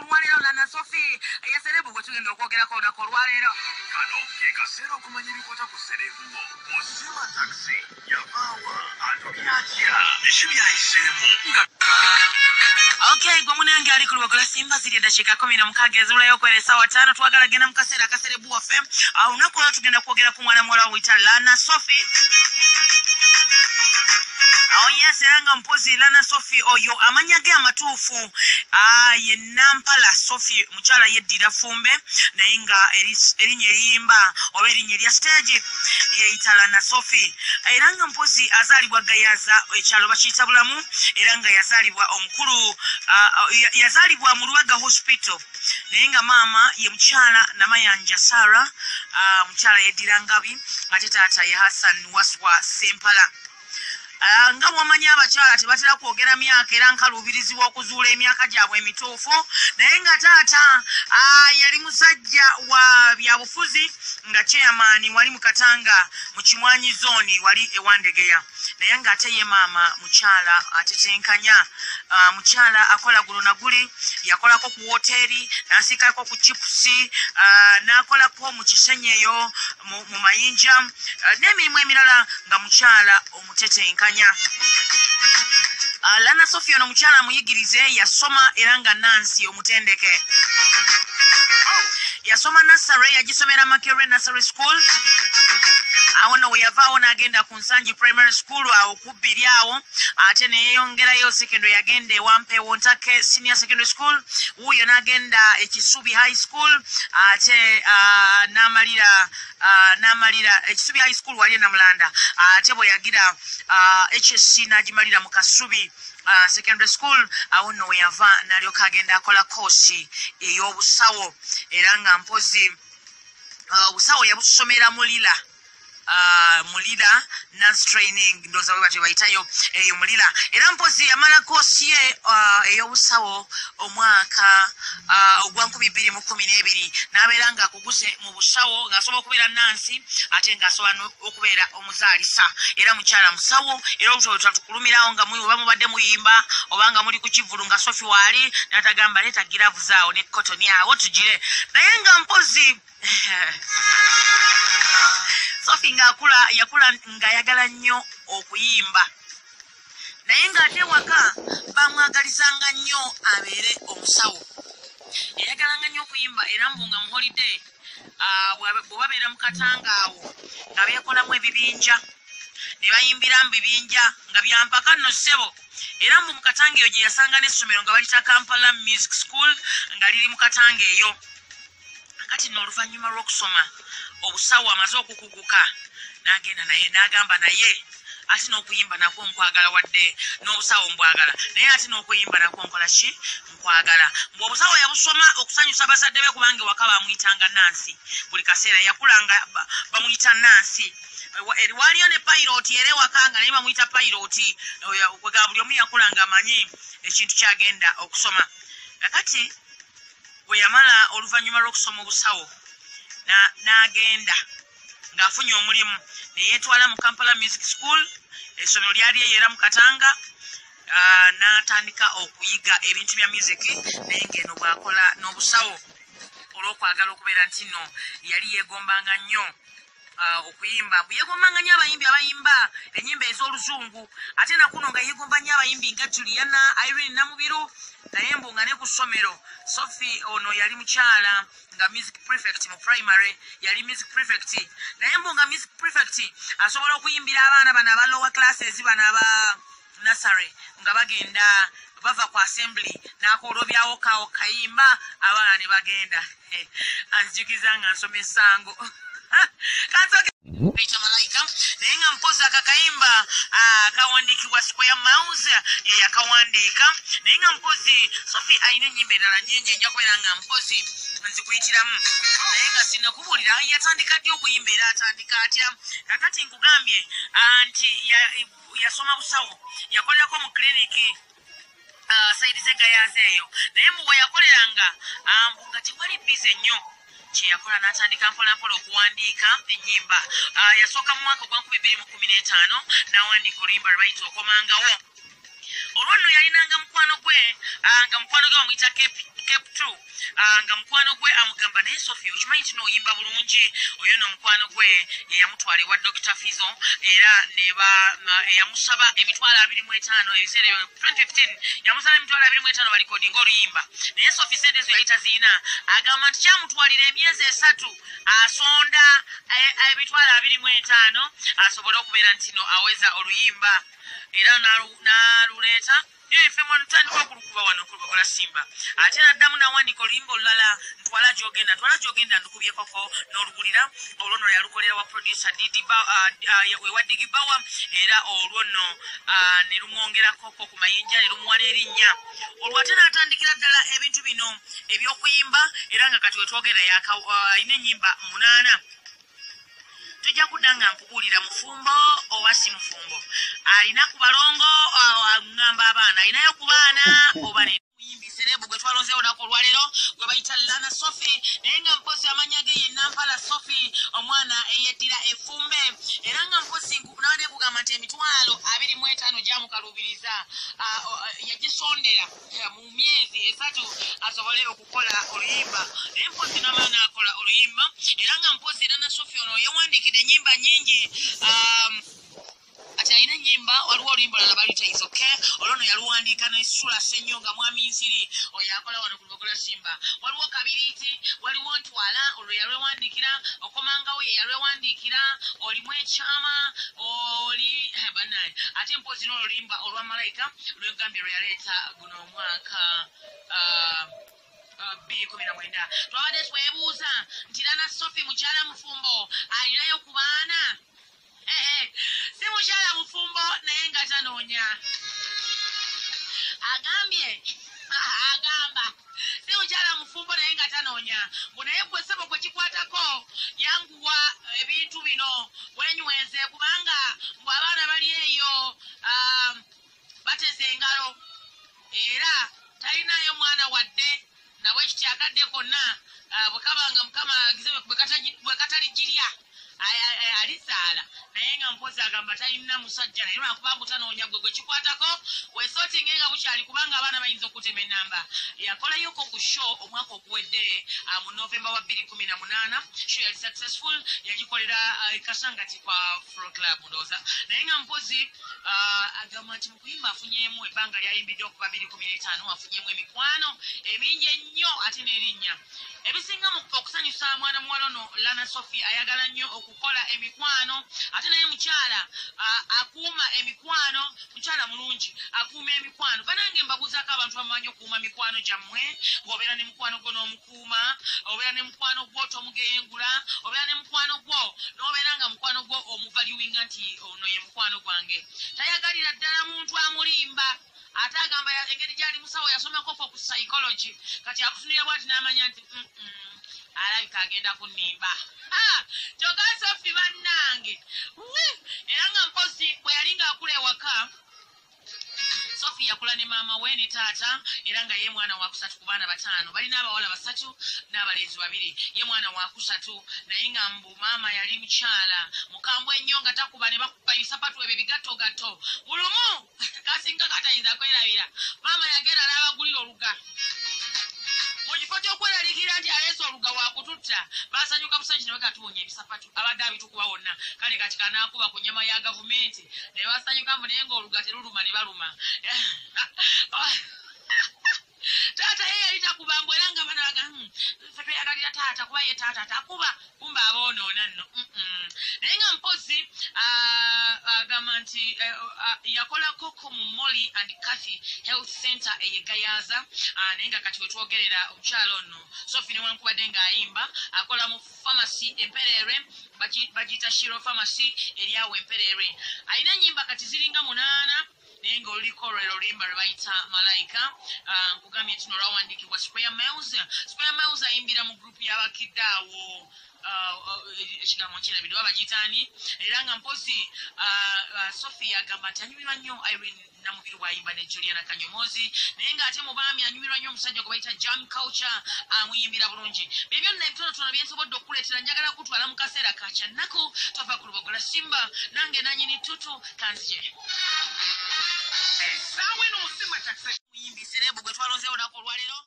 olwaleero Lana Sophie eyaserebu gwe tugenda okwogerako olunaku olwaleero. Kano ke kaseera okumanya ebikota ku serebu osima taxi yavaawa atokyaatya biki byayiseemu nga Okay, gwe munange ali ku lubagola Simba ziri eddakiika 16 ezibulayo okwera essaawa 5 twagala genda mu kaseera akaserebu waffe. Olunaku olwo tugenda kwogera ku mwana muwala wayita Lana Sophie. Yes, eranga mpozi Lana Sophie oyo amanya ge amatuufu ye Nampala Sophie mukyala yeddira Fumbe naye nga erinnya eriyimba oba erinnya erya stage yeyita Lana Sophie. Eranga mpozi azaalibwa Gayaza ekyalo bakiyita Bulamu era nga yazaalibwa omukulu yazaalibwa mu Lubaga Hospital naye nga maama ye mukyala Namayanja Sarah mukyala yeddira Ngabi ate taata ye Hassan Waswa Sempala. Nga bw'omanya abakyala tebatera kwogera myaka era nkaluubirizibwa okuzuula emyaka gyabwe emituufu naye nga taata yali musajja wa byabufuzi nga chairman wali mu Katanga mu Kimwanyi zone wali ewandegeya naye nga ate ye maama mukyala atetenkanya mukyala akola gulo na guli yakolako ku hoteri n'asiikako ku chipusi n'akolako mu Kisenyeyo mu Mayinja n'emirimu emirala nga mukyala omutetenkanya. Lana Sophie ono mukyala muyigirize yasoma era nga Nancy omutendeke. Yasoma nursery yagisomera Makerere Nursery School. Awo no yavaawo n'agenda ku Nsangi Primary School awo kubbiri awo ate ne yeeyongerayo secondary yagenda ewampeewo Ntake Senior Secondary School wuuyo n'agenda Ekisubi High School ate n'amalira Ekisubi High School wali Namulanda ate bwe yagira HSC n'agimalira mu Kasubi Secondary School awo no yava n'alyoka agenda akola course ey'obusawo era nga mpozi obusawo yabusomera Mulira nurse training ndoza we bayitayo eyo Mulira era mpozi yamala course ye ey'obusawo omwaka ogwa 2012 n'abeera nga akuguze mu busawo ng'asobola okubeera Nancy ate ng'asobola okubeera omuzaalisa era mukyala musawo era olubuto tatukulumirawo nga oba mubadde muyimba oba nga muli ku kivulu nga Sophie waali n'atagamba leeta giravu zaawo ne kotoni awo tugire naye nga mpozi Sophie yakula nga ayagala nnyo okuyimba naye ng'ate waka bamwagalizanga nnyo abeere omusawo yayagalanga nnyo okuyimba era mbu nga mu holiday bwe babeera mu Katanga awo nga beekolamu ebibinja ne bayimbira mu bibinja nga byampaka nno ssebo era mbu mu Katanga eyo gye yasanga n'essomero nga balita Kampala Music School nga liri mu Katanga eyo kati n'oluvannyuma lw'okusoma obusawo amaze okukuguka n'agenda naye n'agamba naye ate n'okuyimba nakwo nkwagala wadde n'obusawo mbwagala naye ate n'okuyimba nakwo nkola ki nkwagala mbu obusawo yabusoma okusanyusa bazadde be kubanga waka bamuyitanga Nancy buli kaseera yakulanga bamuyita Nancy waliyo ne pilot era ewaka nga naye bamuyita pilot kwega buli omu yakulanga amanyi ekintu kyagenda okusoma kakati bwe yamala oluvannyuma lw'okusoma obusawo n'agenda ng'afunye omulimu ne yeetwala mu Kampala Music School essomero lyali era mu Katanga n'atandika okuyiga ebintu bya music naye ng'eno bw'akola n'obusawo olw'okwagala okubeera nti nno yali yeegombanga nnyo okuyimba yeegombanga nnyo abayimbi abayimba ennyimba ez'oluzungu ate nakuno nga yeegomba nnyo abayimbi nga Juliana Irene Namubiru naye mbu nga ne ku ssomero Sophie ono yali mukyala nga music prefect mu primary yali music prefect naye mbu nga music prefect asobola okuyimbira abaana bano aba lower classes bano aba nursery nga bagenda bava ku assembly n'akolobyawo kawo kayimba abaana ne bagenda anzijukiza nga nsoma essango Kaita Malaika naye nga mpozi akakayimba akawandiikibwa Square Mouse yakawandiika naye nga mpozi Sophie alina ennyimba endala nnyingi ejja kubeera nga mpozi nzikuyitiramu naye nga sinnakubuulira yatandika ddi okuyimba era atandika atya kakati nkugambye nti yasoma busawo yakolerako mu kiriniki saidi z'egayaza eyo naye mbu we yakoleranga mbu nga tewali bize nnyo kyeyakola n'atandika mpolampola okuwandiika ennyimba yasooka mu mwaka gwa 2015 n'awandiika oluyimba lwe bayita okomangawo olwo nno yalinanga mukwano gwe nga mukwano gwe amuyita Cape 2 nga mukwano gwe amugamba naye Sophie okimanyi kino oyimba bulungi oyo no mukwano gwe yamutwala ewa Dr. Fizo era yamusaba emitwalo 25 ebiseera 2015 yamusaba emitwalo 25 balikodinga oluyimba naye Sophie sente zo yayita ziina agamba nti kyamutwalira emyezi 3 asonda emitwalo 25 asobole okubeera ntino aweza oluyimba era naluleeta ife mwanutandika okulukuba wano kulubagula Simba ate naddamu nawandika oluyimba olulala ntwala gyogenda ndukubyekoko n'olugulira olwo nno yalukolera wa producer wewa Digi Bawa era olwo nno ne lumwongerakoko ku mayinja ne lumuwa n'erinnya olwo ate n'atandikira ddala ebintu bino eby'okuyimba era nga kati wetwogera alina ennyimba 8 tujja kudda nga nkubuulira mufumbo oba si mufumbo alina ku balongo ngamba abaana alinayo ku baana oba muyimbi serebu gwe twalonzeewo olunaku olwaleero gwe bayita Lana Sophie naye nga mpozi amanya ge ye Nampala Sophie omwana eyeddira effumbe era nga mpozi nkunaade kugamba nti emitwalo 25 gyamukaluubiriza yagisondera mu myezi 3 asobole okukola oluyimba naye mpozi n'amala n'akola oluyimba era nga mpozi Lana Sophie ono yewandikidde ennyimba nnyingi ati alina ennyimba waliwo oluyimba lala baluyita Is Okay olwo nno yaluwandiika n'essula Ssennyonga Mwami Nsiri oyo akola wano ku Lugogola Simba waliwo Kabiriiti waliwo Ntwala olwo yalwewandikira Okomangawo ye yalwewandikira olimu ekyama oli banaye ate mpozi n'oluyimba olwa Malayika lwegambye lwe yaleeta guno omwaka 2019 twabadde twebuuza nti Lana Sophie mukyala mufumbo alinayo ku baana si mukyala mufumbo naye nga tanoonya agamba si mukyala mufumbo naye nga tanoonya mbu naye gwe ssebo gwe kikwatako yanguwa ebintu bino wenyweze kubanga mbu abaana bali eyo bateze engalo era talinayo mwana wadde nabwe kityakadde konna bwe kabanga mukama agize bwe kataligirya alisaala naye nga mpozi agamba talina musajja naye lwakuba mutanoonya gwe kikwatako weesootinge nga bukyali kubanga abaana bayinza okutema ennamba yakolayoko ku show omwaka oguwedde mu Novemba wa 2018 show yali successful yagikolera Kasangati kwa Flow Club ndooza naye nga mpozi agamba nti mukuyimba afunyeemu ebbanga lyayimbidde okuba 2015 afunyeemu emikwano emingi ennyo ate n'erinnya ebisinga mu okusanyusa mwana muwala ono Lana Sophie ayagala nnyo okukola emikwano ate naye mukyala akuuma emikwano mukyala mulungi akuuma emikwano banange mbabuuzaako abantu bamanyi okuuma mikwano gyammwe ng'obeera ne mukwano gwo n'omukuuma obeera ne mukwano gwo tomugeyengula obeera ne mukwano gwo n'obeera nga mukwano gwo omuvaluwinga nti ono ye mukwano gwange tayagalira ddala muntu amulimba ate agamba engeri gyali musawo yasomako ku psychology kati akutunira bwati n'amanya nti alabika agenda kunnimba kyokka Sophie bannange era nga mpozi bwe yali ng'akula ewaka Sophie yakula ne maama we ne taata era nga ye mwana wa 3 ku baana 5 balina abawala 3 n'abalenzi 2 ye mwana wa 3 naye nga mbu maama yali mukyala mukambwe ennyo nga takuba ne bakuba ebisapatu ebyo bigattogatto bulumu kasinga katayinza kwerabira maama yagenda n'abagulira oluga mu kifo ky'okweraliikirira nti aleese oluga wakututta basanyuka busanyusi ne bagatuwonya ebisapatu abadde abitukuba wonna kale kati kanaakuba ku nnyama ya gavumenti ne basanyuka mbu naye ng'oluga teruluma ne baluma taata ye yali takubambwa era nga bana baga ffe tweyagalira taata kuba ye taata takuba kumba aboonoona nno naye nga mpozi agamba nti yakolako mu Molly and Kathy Health Center eyegayaza naye nga kati wetwogerera omukyalo ono Sophie newankubadde ng'ayimba akola mu pharmacy Emperere bagiyita Shiro Pharmacy eryawo Emperere alina ennyimba kati ziringa 8 naye ng'oluliko olw'oluyimba lwe bayita Malayika nkugambye nti nolwawandikibwa Square Miles ayimbira mu gurupu y'abakidde awo ekigambo nkirabire oba bagiyitaani era nga mpozi Sophie agamba nti anyumirwa nnyo Irene Namubiri bw'ayimba ne Juliana Kanyomozi naye ng'ate mu baami anyumirwa nnyo omusajja gwe bayita Jam Culture amuyimbira bulungi byebyo nno ebitonotono bye nsobodde okukuleetera njagala kutwala mu kaseera ka kyannaku tova ku Lubogola Simba nange nanyini tutu kanzije Essaawa eno muyimbi serebu gwe twalonzeewo olunaku olwaleero